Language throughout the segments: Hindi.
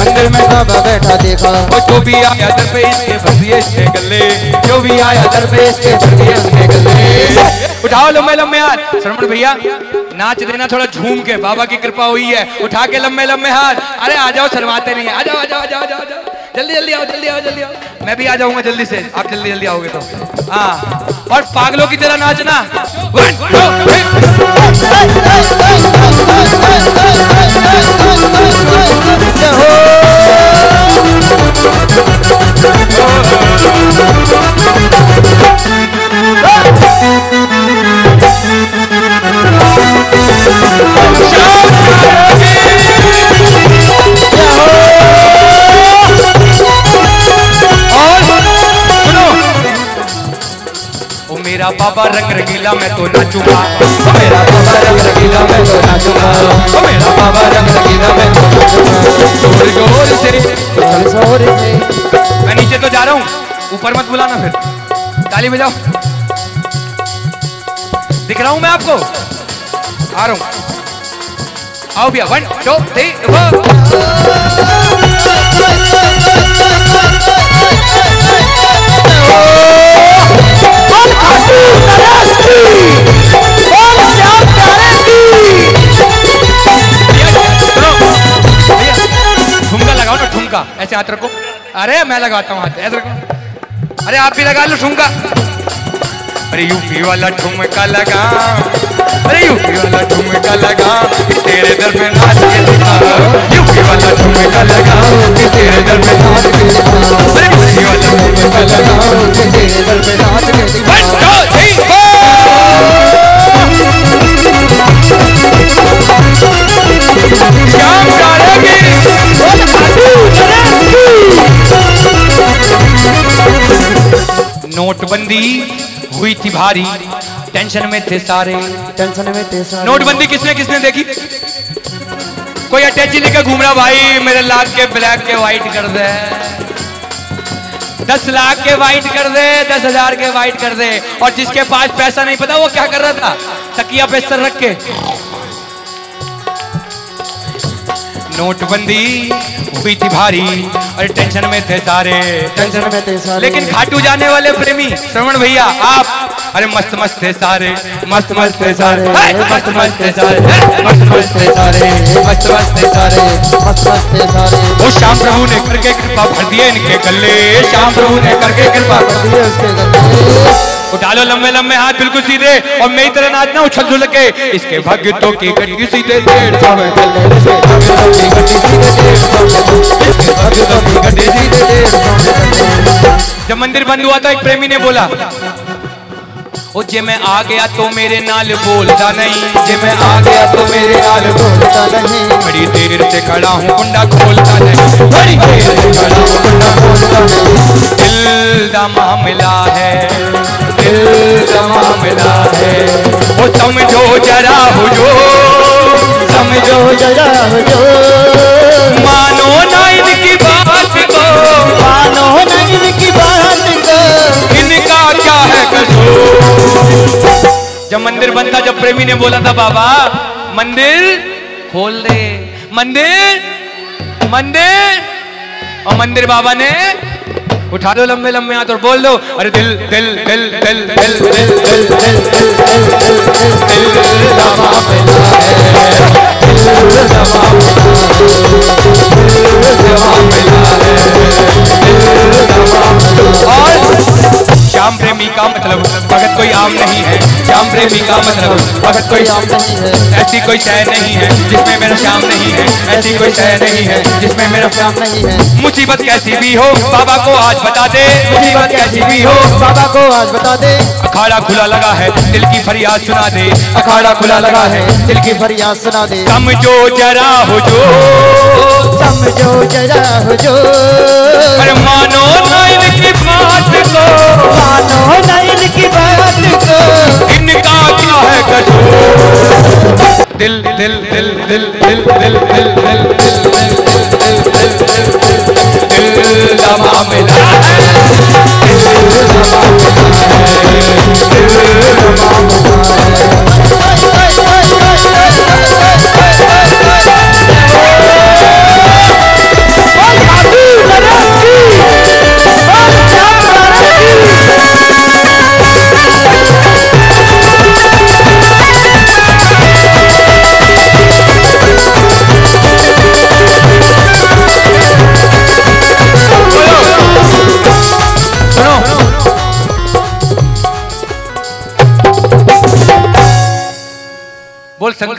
मंदिर में बाबा बैठा देखा। और जो भी आया दर पे इसके भर दिए इसने गले, जो भी आया दर पे इसके भर दिए उसने गले। उठाओ लंबे लंबे हाथ। श्रवण भैया नाच देना थोड़ा झूम के, बाबा की कृपा हुई है। उठा के लंबे लंबे हाथ। अरे आ जाओ, शर्माते नहीं है। आ जाओ आ जाओ आ जाओ आ जाओ, जल्दी जल्दी आओ, जल्दी आओ, जल्दी आओ। मैं भी आ जाऊंगा जल्दी से, आप जल्दी जल्दी आओगे तो। हाँ, और पागलों की तरह नाचना। 1 2 मेरा बाबा रंग रंगीला मैं तो नाचूंगा, मेरा बाबा रंग रंगीला मैं तो नाचूंगा, मेरा बाबा रंग रंगीला मैं तो नाचूंगा। जोर जोर से मैं नीचे तो जा रहा हूँ, ऊपर मत बुलाना फिर। ताली बजाओ, दिख रहा हूँ मैं आपको, आ रहा हूँ। आओ भैया 1 2 3 ठुमका लगाओ ना, ठुमका ऐसे हाथ रखो। अरे मैं लगाता हूँ हाथ, ऐसे रखो। अरे आप भी लगा लो ठुमका। अरे यूपी वाला ठुमका लगा, अरे यूपी वाला ठुमका लगा, तेरे दर में नाच के दिखा। यूपी वाला ठुमका लगा, तेरे दर में नाच के दिखा। अरे यूपी वाला ठुमका लगा, तेरे दर में नाच के दिखा। 1 2 3 शाम करेगी। नोटबंदी हुई थी भारी, टेंशन में थे सारे, टेंशन में थे सारे। नोटबंदी किसने किसने देखी? कोई अटैची लेकर घूम रहा, भाई मेरे लाख के ब्लैक के वाइट कर दे, 10 लाख के वाइट कर दे, 10,000 के वाइट कर दे। और जिसके पास पैसा नहीं, पता वो क्या कर रहा था? तकिया पे सर रख के। नोटबंदी हुई थी भारी और टेंशन में थे सारे, टेंशन में थे सारे। लेकिन खाटू जाने वाले प्रेमी श्रवण भैया आप, अरे मस्त मस्त थे सारे, मस्त मस्त थे सारे, मस्त मस्त थे सारे, मस्त मस्त थे सारे, मस्त मस्त थे सारे, मस्त मस्त थे सारे। वो श्याम प्रभु ने करके कृपा भर दिए इनके गले, श्याम प्रभु ने करके कृपा भर दिए उसके गले। उठा लो लंबे लंबे हाथ बिल्कुल सीधे, और मेरी तरह नाचना उछल झुल के। इसके भक्तों की गड्डी सीधे 150 में चले, इसके भक्तों की गड्डी सीधे 150 में, इसके भक्तों की गड्डी सीधे 150 में। जब मंदिर बंद हुआ तो एक प्रेमी ने बोला, ओ जे मैं आ गया तो मेरे नाल बोलता नहीं, जे मैं आ गया तो मेरे नाल बोलता नहीं। बड़ी देर से खड़ा हूँ कुंडा खोलता नहीं, बड़ी देर से खड़ा हूँ कुंडा खोलता नहीं। दिल दा मामला है, दिल दा मामला है, वो समझो जरा हुजूर, समझो जरा हुजूर। मानो ना इनकी बात को, मानो ना इनकी बात को, इनका क्या है कसूर। जब मंदिर बंद था, जब प्रेमी ने बोला था बाबा मंदिर खोल दे, मंदिर मंदिर, और मंदिर बाबा ने उठा लो लंबे लंबे हाथ और बोल दो, अरे दिल दिल दिल दिल दिल दिल दिल दिल दिल दिल दिल दा मामला है, दिल दा मामला है, दिल दा मामला। और श्याम प्रेमी का मतलब भगत कोई आम नहीं है, श्याम प्रेमी का मतलब भगत कोई आम नहीं है। ऐसी कोई शय नहीं है जिसमें मेरा श्याम नहीं है, ऐसी कोई शय नहीं है जिसमें मेरा श्याम नहीं है। मुसीबत कैसी भी हो बाबा को आज बता दे, मुसीबत कैसी भी हो बाबा को आज बता दे। अखाड़ा खुला लगा है दिल की फरियाद सुना दे, अखाड़ा खुला लगा है दिल की फरियाद सुना दे। समझो जरा हुजूर, समझो जरा हुजूर। अरे मानो ना इनकी बात को, मानो ना इनकी बात को, इनका क्या है कसूर। दिल दिल दिल दिल दिल दिल दिल दिल दिल दा मामला है, दिल दा मामला है, दिल दा मामला है।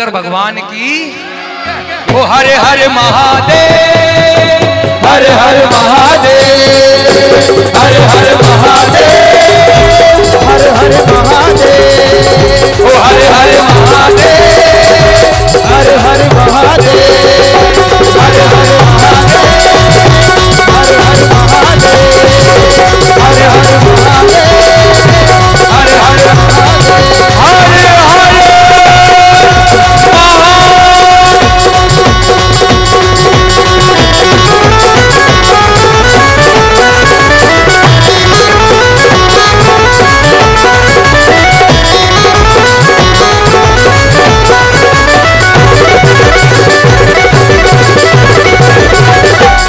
भगवान की। ओ हरे हरे महादेव।